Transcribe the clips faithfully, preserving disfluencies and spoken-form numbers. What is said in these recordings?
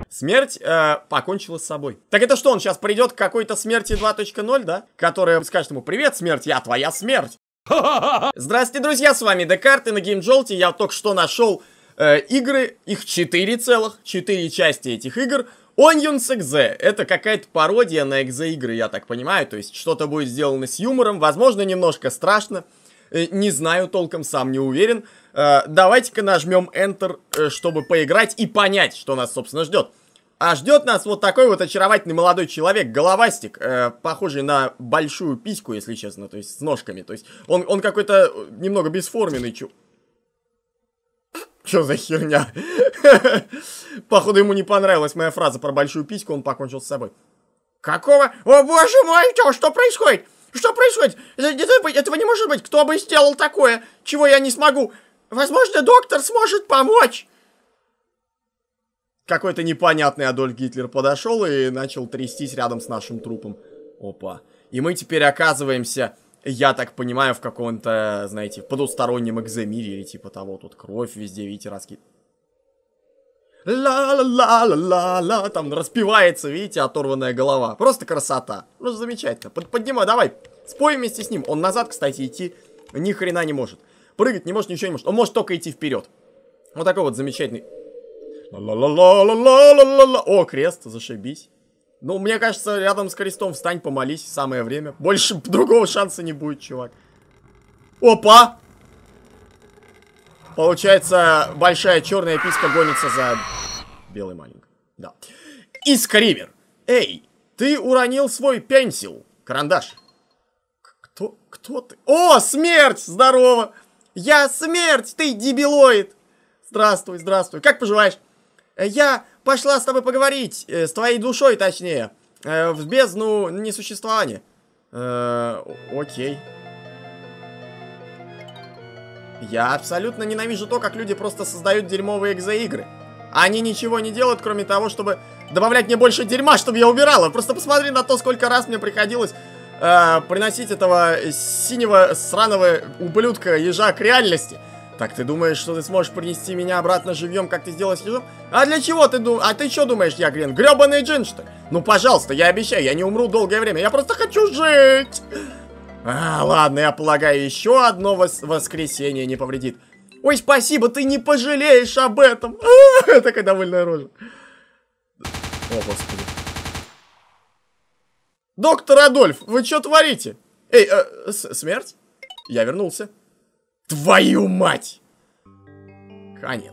Смерть э, покончила с собой. Так это что, он сейчас придет к какой-то смерти два точка ноль, да? Которая скажет ему: привет, смерть, я твоя смерть. Здравствуйте, друзья, с вами Декарт, и на GameJolt я только что нашел э, игры, их четыре целых, четыре части этих игр. Onions Exe, это какая-то пародия на Exe игры, я так понимаю, то есть что-то будет сделано с юмором, возможно, немножко страшно, э, не знаю толком, сам не уверен. Э, давайте-ка нажмем Enter, э, чтобы поиграть и понять, что нас, собственно, ждет. А ждет нас вот такой вот очаровательный молодой человек, головастик, э, похожий на большую письку, если честно, то есть с ножками, то есть он, он какой-то немного бесформенный, чу... Чё за херня? Походу, ему не понравилась моя фраза про большую письку, он покончил с собой. Какого? О, боже мой, что, что происходит? Что происходит? Это, этого не может быть. Кто бы сделал такое, чего я не смогу? Возможно, доктор сможет помочь. Какой-то непонятный Адольф Гитлер подошел и начал трястись рядом с нашим трупом. Опа. И мы теперь оказываемся... Я так понимаю, в каком-то, знаете, потустороннем экземире или типа того. Тут кровь везде, видите, раскид. Ла-ла-ла-ла-ла-ла. Там распевается, видите, оторванная голова. Просто красота. Ну, замечательно. Под, поднимай, давай. Спой вместе с ним. Он назад, кстати, идти ни хрена не может. Прыгать не может, ничего не может. Он может только идти вперед. Вот такой вот замечательный. Ла-ла-ла-ла-ла-ла-ла-ла. О, крест, зашибись. Ну, мне кажется, рядом с крестом встань, помолись, самое время. Больше другого шанса не будет, чувак. Опа! Получается, большая черная писька гонится за белой маленькой. Да. И скример. Эй, ты уронил свой пенсил. Карандаш. Кто? Кто ты? О, смерть! Здорово! Я смерть, ты дебилоид! Здравствуй, здравствуй. Как поживаешь? Я... Пошла с тобой поговорить, э, с твоей душой, точнее, э, в бездну несуществования. Э, окей. Я абсолютно ненавижу то, как люди просто создают дерьмовые экзоигры. Они ничего не делают, кроме того, чтобы добавлять мне больше дерьма, чтобы я убирала. Просто посмотри на то, сколько раз мне приходилось э, приносить этого синего сраного ублюдка ежа к реальности. Так ты думаешь, что ты сможешь принести меня обратно живьем, как ты сделал с ежом? А для чего ты думаешь? А ты что думаешь, я, Грен, гребаный джин, что ли? Ну, пожалуйста, я обещаю, я не умру долгое время, я просто хочу жить. А, ладно, я полагаю, еще одно вос воскресенье не повредит. Ой, спасибо, ты не пожалеешь об этом. А, такая довольная рожа. О, господи. Доктор Адольф, вы что творите? Эй, э, смерть? Я вернулся. Твою мать! Конец.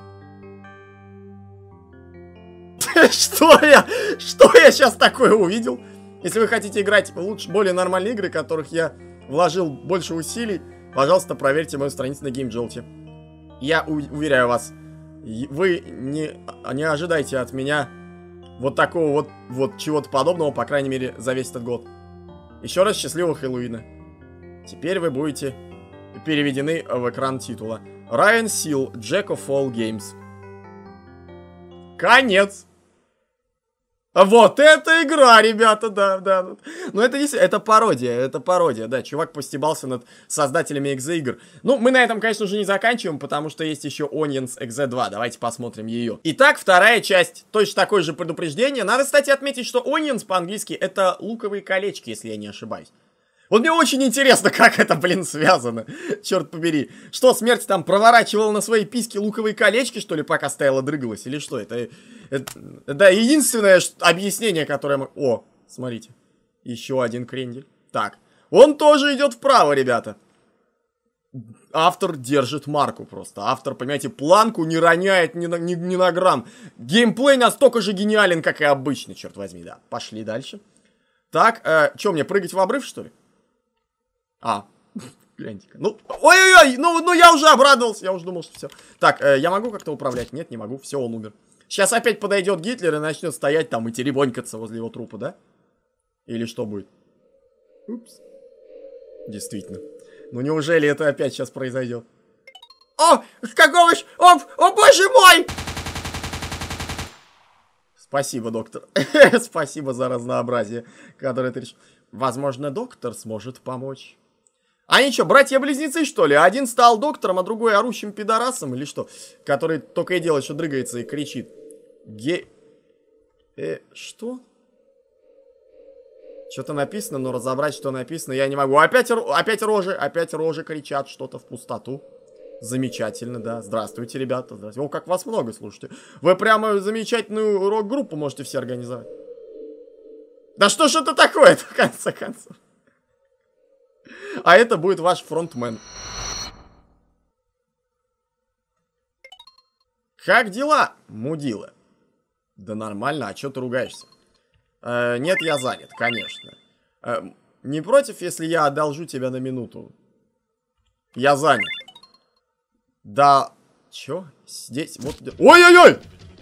Что я? Что я сейчас такое увидел? Если вы хотите играть в лучше, более нормальные игры, в которых я вложил больше усилий, пожалуйста, проверьте мою страницу на GameJolt. Я уверяю вас, вы не, не ожидайте от меня вот такого вот, вот чего-то подобного, по крайней мере, за весь этот год. Еще раз счастливого Хэллоуина. Теперь вы будете... переведены в экран титула. Ryan Seal, Jack of All Games. Конец. Вот это игра, ребята, да, да. Ну, это действительно, это пародия, это пародия, да. Чувак постебался над создателями экзе-игр. Ну, мы на этом, конечно же, не заканчиваем, потому что есть еще Onions Exe два. Давайте посмотрим ее. Итак, вторая часть. Точно такое же предупреждение. Надо, кстати, отметить, что Onions по-английски это луковые колечки, если я не ошибаюсь. Вот мне очень интересно, как это, блин, связано. Черт побери. Что, смерть там проворачивала на своей письке луковые колечки, что ли, пока стояла, дрыгалась? Или что? Это, это да, единственное объяснение, которое... О, смотрите. Еще один крендель. Так. Он тоже идет вправо, ребята. Автор держит марку просто. Автор, понимаете, планку не роняет ни на, ни, ни на грамм. Геймплей настолько же гениален, как и обычно, черт возьми, да. Пошли дальше. Так, э, что, мне прыгать в обрыв, что ли? А, гляньте-ка. Ну, ой-ой-ой, ну, ну я уже обрадовался, я уже думал, что все. Так, э, я могу как-то управлять? Нет, не могу, все, он умер. Сейчас опять подойдет Гитлер и начнет стоять там и теребонькаться возле его трупа, да? Или что будет? Упс. Действительно. Ну неужели это опять сейчас произойдет? О, какого ж... О, о, боже мой! Спасибо, доктор. Спасибо за разнообразие, которое ты решил. Возможно, доктор сможет помочь. Они что, братья-близнецы, что ли? Один стал доктором, а другой орущим пидорасом, или что? Который только и делает, что дрыгается и кричит. Ге... Э, что? Что-то написано, но разобрать, что написано, я не могу. Опять, опять рожи, опять рожи кричат что-то в пустоту. Замечательно, да. Здравствуйте, ребята. Здравствуйте. О, как вас много, слушайте. Вы прямо замечательную рок-группу можете все организовать. Да что ж это такое, в конце концов? А это будет ваш фронтмен. Как дела, мудила? Да нормально, а чё ты ругаешься? Э, нет, я занят, конечно. Э, не против, если я одолжу тебя на минуту? Я занят. Да, чё? Здесь, вот... Ой-ой-ой!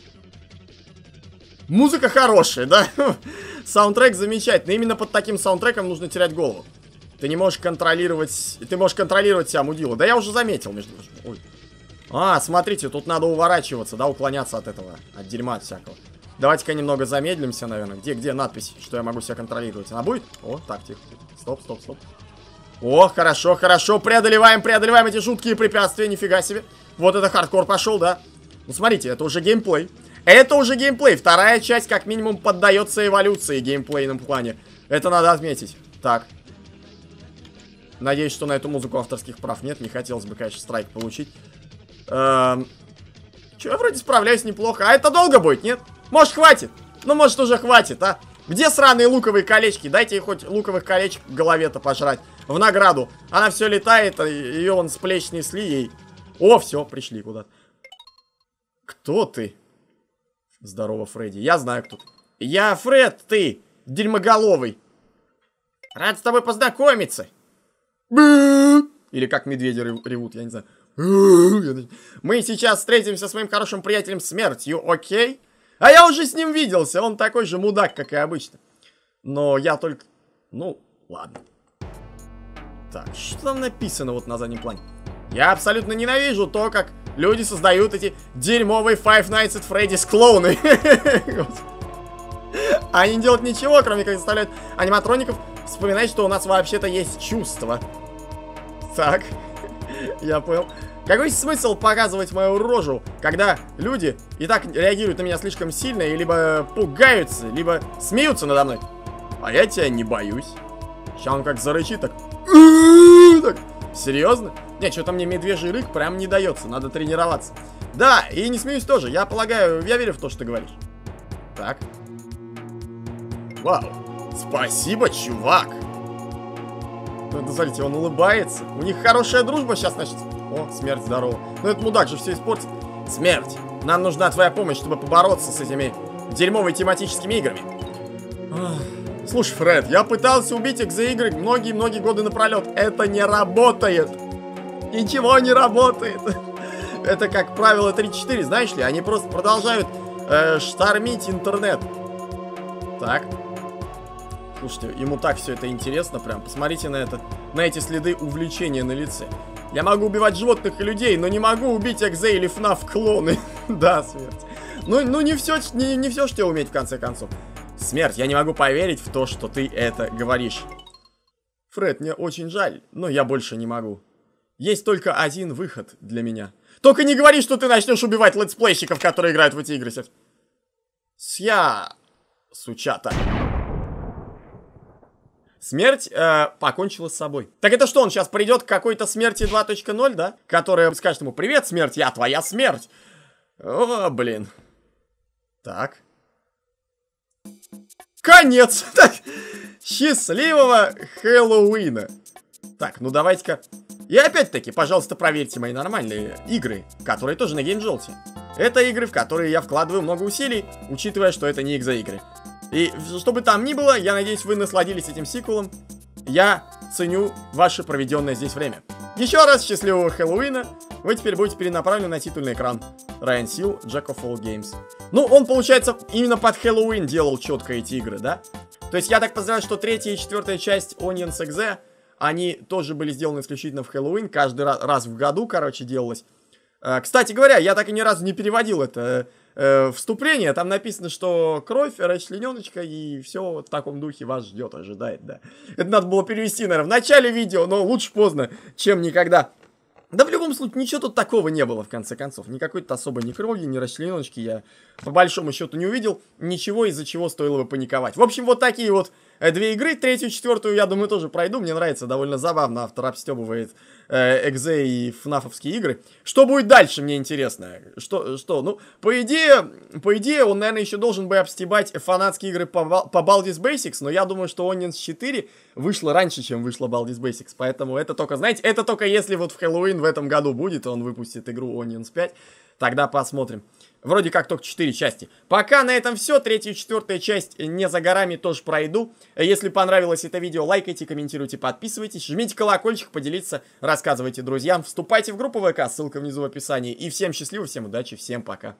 Музыка хорошая, да? Саундтрек замечательный. Именно под таким саундтреком нужно терять голову. Ты не можешь контролировать... Ты можешь контролировать себя, мудила. Да я уже заметил, между прочим. Ой. А, смотрите, тут надо уворачиваться, да, уклоняться от этого, от дерьма от всякого. Давайте-ка немного замедлимся, наверное. Где, где надпись, что я могу себя контролировать? Она будет? О, так, тихо. Стоп, стоп, стоп. О, хорошо, хорошо. Преодолеваем, преодолеваем эти жуткие препятствия. Нифига себе. Вот это хардкор пошел, да? Ну, смотрите, это уже геймплей. Это уже геймплей. Вторая часть, как минимум, поддается эволюции в геймплейном плане. Это надо отметить. Так. Надеюсь, что на эту музыку авторских прав нет. Не хотелось бы, конечно, страйк получить. Эм... Че, я вроде справляюсь неплохо. А это долго будет, нет? Может, хватит? Ну, может, уже хватит, а? Где сраные луковые колечки? Дайте ей хоть луковых колечек в голове-то пожрать. В награду. Она все летает, ее вон с плеч несли ей. О, все, пришли куда-то. Кто ты? Здорово, Фредди. Я знаю, кто ты. Я Фред, ты, дерьмоголовый. Рад с тобой познакомиться. Или как медведи ревут, я не знаю. Мы сейчас встретимся с моим хорошим приятелем Смертью, окей? А я уже с ним виделся, он такой же мудак, как и обычно. Но я только... Ну, ладно. Так, что там написано вот на заднем плане? Я абсолютно ненавижу то, как люди создают эти дерьмовые Five Nights at Freddy's клоуны. Они не делают ничего, кроме как заставляют аниматроников вспоминать, что у нас вообще-то есть чувства. Так, я понял. Какой смысл показывать мою рожу, когда люди и так реагируют на меня слишком сильно, и либо пугаются, либо смеются надо мной? А я тебя не боюсь. Сейчас он как зарычит, так... так. Серьезно? Не, что-то мне медвежий рык прям не дается, надо тренироваться. Да, и не смеюсь тоже, я полагаю, я верю в то, что ты говоришь. Так. Вау. Спасибо, чувак. Ну, смотрите, он улыбается. У них хорошая дружба сейчас, значит. О, смерть, здорово. Ну, этот мудак же все испортит. Смерть, нам нужна твоя помощь, чтобы побороться с этими дерьмовыми тематическими играми. Ах. Слушай, Фред, я пытался убить экзоигры многие-многие годы напролет. Это не работает. Ничего не работает. Это, как правило, три-четыре, знаешь ли? Они просто продолжают э, штормить интернет. Так. Слушайте, ему так все это интересно прям. Посмотрите на это, на эти следы увлечения на лице. Я могу убивать животных и людей, но не могу убить экзе или фнаф клоны. Да, смерть. Ну, ну не все, не, не все, что уметь в конце концов. Смерть, я не могу поверить в то, что ты это говоришь. Фред, мне очень жаль, но я больше не могу. Есть только один выход для меня. Только не говори, что ты начнешь убивать летсплейщиков, которые играют в эти игры. Ся... Сучата. Смерть э, покончила с собой. Так это что, он сейчас придет к какой-то смерти два точка ноль, да? Которая скажет ему: привет, смерть, я твоя смерть. О, блин. Так. Конец. Счастливого Хэллоуина. Так, ну давайте-ка. И опять-таки, пожалуйста, проверьте мои нормальные игры, которые тоже на GameJolt. Это игры, в которые я вкладываю много усилий, учитывая, что это не экзоигры. И что бы там ни было, я надеюсь, вы насладились этим сиквелом. Я ценю ваше проведенное здесь время. Еще раз счастливого Хэллоуина. Вы теперь будете перенаправлены на титульный экран. Райан Сил, Jack of All Games. Ну, он, получается, именно под Хэллоуин делал четко эти игры, да? То есть я так подозреваю, что третья и четвертая часть Onions Exe, они тоже были сделаны исключительно в Хэллоуин. Каждый раз в году, короче, делалось. Кстати говоря, я так и ни разу не переводил это э, вступление. Там написано, что кровь, расчлененочка и все в таком духе вас ждет, ожидает, да. Это надо было перевести, наверное, в начале видео, но лучше поздно, чем никогда. Да в любом любом случае, ничего тут такого не было, в конце концов. Никакой-то особой ни крови, ни расчленочки я по большому счету не увидел. Ничего, из-за чего стоило бы паниковать. В общем, вот такие вот э, две игры. Третью, четвертую, я думаю, тоже пройду. Мне нравится, довольно забавно автор обстебывает э, экзе и фнафовские игры. Что будет дальше, мне интересно. Что, что, ну, по идее, по идее, он, наверное, еще должен бы обстебать фанатские игры по, по Baldi's Basics, но я думаю, что Onions четыре вышло раньше, чем вышло Baldi's Basics. Поэтому это только, знаете, это только если вот в Хэллоуин в этом году будет, он выпустит игру Onions пять, тогда посмотрим. Вроде как только четыре части. Пока на этом все. Третья и четвертая часть не за горами, тоже пройду. Если понравилось это видео, лайкайте, комментируйте, подписывайтесь. Жмите колокольчик, поделиться, рассказывайте друзьям. Вступайте в группу вэ ка, ссылка внизу в описании. И всем счастливо, всем удачи, всем пока.